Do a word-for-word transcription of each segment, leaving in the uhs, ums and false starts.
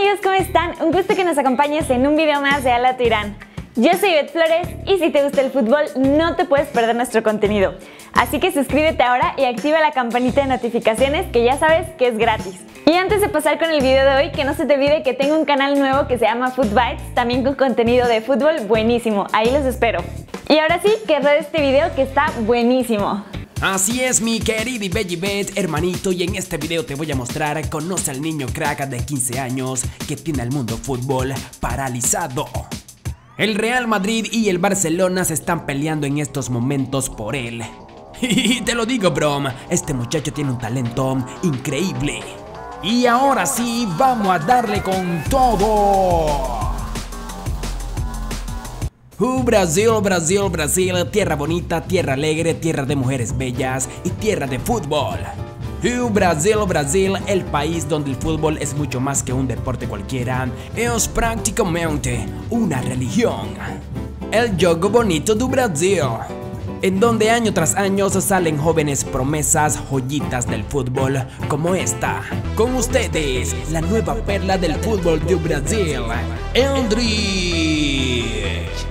amigos, ¿cómo están? Un gusto que nos acompañes en un video más de Ala tu Irán. Yo soy Beth Flores y si te gusta el fútbol no te puedes perder nuestro contenido. Así que suscríbete ahora y activa la campanita de notificaciones que ya sabes que es gratis. Y antes de pasar con el video de hoy, que no se te olvide que tengo un canal nuevo que se llama Food Bites, también con contenido de fútbol buenísimo. Ahí los espero. Y ahora sí, que ruede este video que está buenísimo. Así es, mi querido y bello Bet, hermanito, y en este video te voy a mostrar, conoce al niño crack de quince años que tiene al mundo fútbol paralizado. El Real Madrid y el Barcelona se están peleando en estos momentos por él. Y te lo digo, bro, este muchacho tiene un talento increíble. Y ahora sí, vamos a darle con todo. Uh, Brasil, Brasil, Brasil, tierra bonita, tierra alegre, tierra de mujeres bellas y tierra de fútbol. Uh, Brasil, Brasil, el país donde el fútbol es mucho más que un deporte cualquiera, es prácticamente una religión. El juego bonito do Brasil, en donde año tras año salen jóvenes promesas, joyitas del fútbol como esta. Con ustedes, la nueva perla del fútbol de Brasil, Endrick.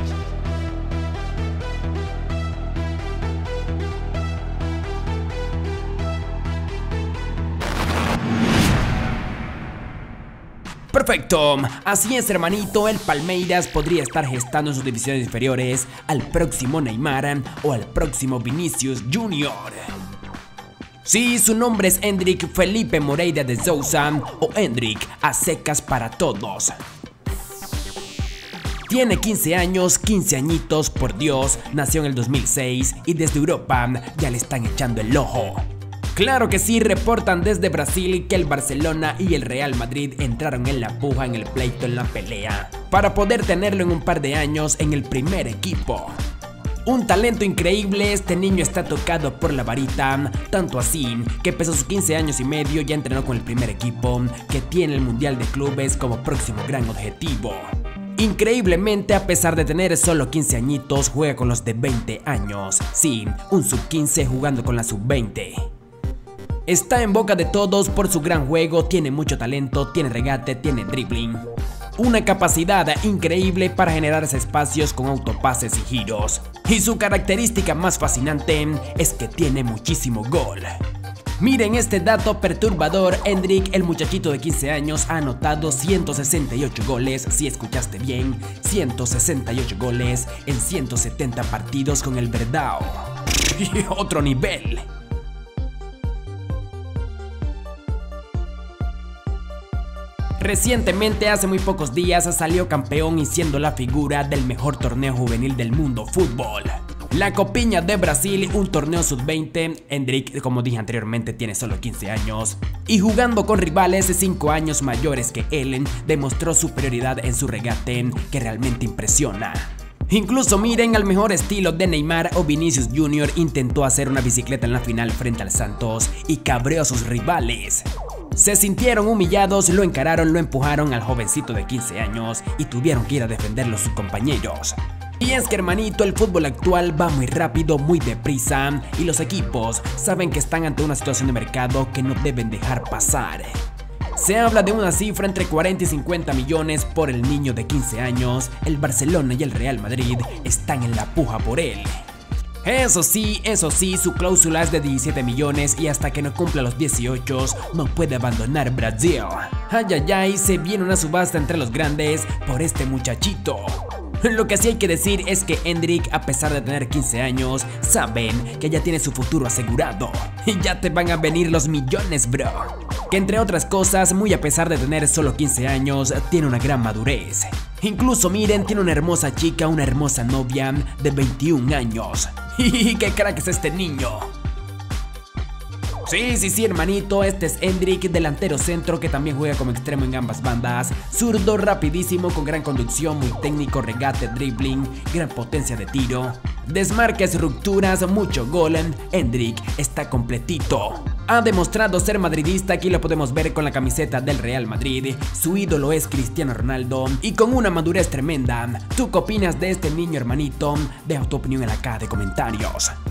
Perfecto, así es, hermanito, el Palmeiras podría estar gestando en sus divisiones inferiores al próximo Neymar o al próximo Vinicius Junior Sí, su nombre es Endrick Felipe Moreira de Souza, o Endrick a secas para todos. Tiene quince años, quince añitos, por Dios, nació en el dos mil seis y desde Europa ya le están echando el ojo. Claro que sí, reportan desde Brasil que el Barcelona y el Real Madrid entraron en la puja, en el pleito, en la pelea, para poder tenerlo en un par de años en el primer equipo. Un talento increíble, este niño está tocado por la varita, tanto así que pese a sus quince años y medio ya entrenó con el primer equipo, que tiene el Mundial de Clubes como próximo gran objetivo. Increíblemente, a pesar de tener solo quince añitos, juega con los de veinte años, sí, un sub quince jugando con la sub veinte. Está en boca de todos por su gran juego, tiene mucho talento, tiene regate, tiene dribbling. Una capacidad increíble para generarse espacios con autopases y giros. Y su característica más fascinante es que tiene muchísimo gol. Miren este dato perturbador, Endrick, el muchachito de quince años, ha anotado ciento sesenta y ocho goles, si escuchaste bien, ciento sesenta y ocho goles en ciento setenta partidos con el Verdao. Otro nivel. Recientemente, hace muy pocos días, salió campeón y siendo la figura del mejor torneo juvenil del mundo fútbol, la Copiña de Brasil, un torneo sub veinte. Endrick, como dije anteriormente, tiene solo quince años y jugando con rivales cinco años mayores que él, demostró superioridad en su regate que realmente impresiona. Incluso miren, al mejor estilo de Neymar o Vinicius Junior, intentó hacer una bicicleta en la final frente al Santos y cabreó a sus rivales. Se sintieron humillados, lo encararon, lo empujaron al jovencito de quince años y tuvieron que ir a defenderlo sus compañeros. Y es que, hermanito, el fútbol actual va muy rápido, muy deprisa, y los equipos saben que están ante una situación de mercado que no deben dejar pasar. Se habla de una cifra entre cuarenta y cincuenta millones por el niño de quince años. El Barcelona y el Real Madrid están en la puja por él. Eso sí, eso sí, su cláusula es de diecisiete millones y hasta que no cumpla los dieciocho no puede abandonar Brasil. Ay, ay, ay, se viene una subasta entre los grandes por este muchachito. Lo que sí hay que decir es que Endrick, a pesar de tener quince años, saben que ya tiene su futuro asegurado. Y ya te van a venir los millones, bro. Que entre otras cosas, muy a pesar de tener solo quince años, tiene una gran madurez. Incluso miren, tiene una hermosa chica, una hermosa novia de veintiún años. ¡Y qué crack es este niño! Sí, sí, sí, hermanito, este es Endrick, delantero centro que también juega como extremo en ambas bandas. Zurdo, rapidísimo, con gran conducción, muy técnico, regate, dribbling, gran potencia de tiro, desmarques, rupturas, mucho gol. Endrick está completito. Ha demostrado ser madridista, aquí lo podemos ver con la camiseta del Real Madrid. Su ídolo es Cristiano Ronaldo y con una madurez tremenda. ¿Tú qué opinas de este niño, hermanito? Deja tu opinión en la caja de comentarios.